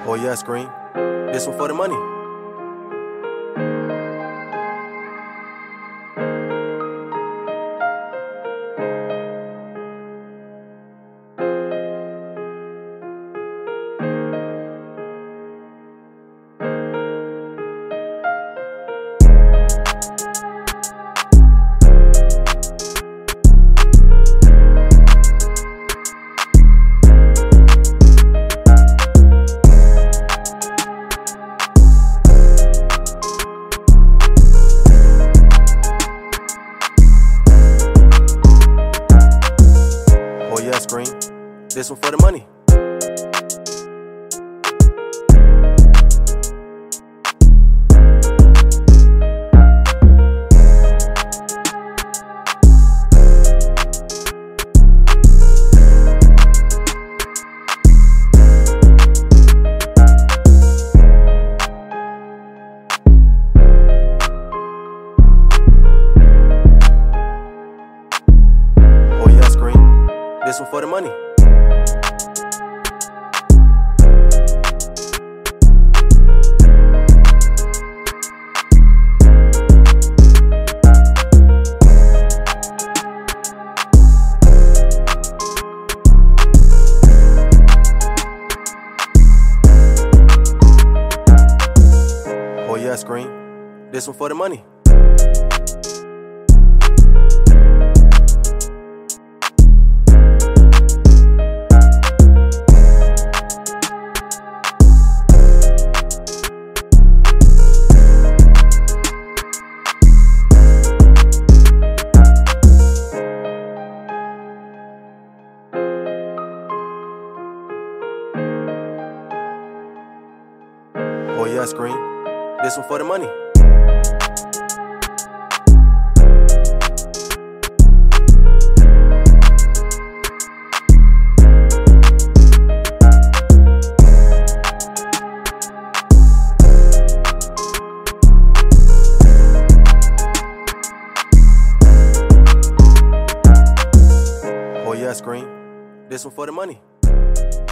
Oh yeah, Sxream. This one for the money. Oh yeah, Sxream. This one for the money. Oh yeah, Sxream. This one for the money. Oh yeah, Sxream. This one for the money. Oh yeah, Sxream. This one for the money. Oh yeah, Sxream. This one for the money.